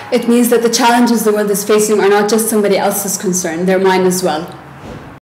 it means that the challenges the world is facing are not just somebody else's concern, they're mine as well.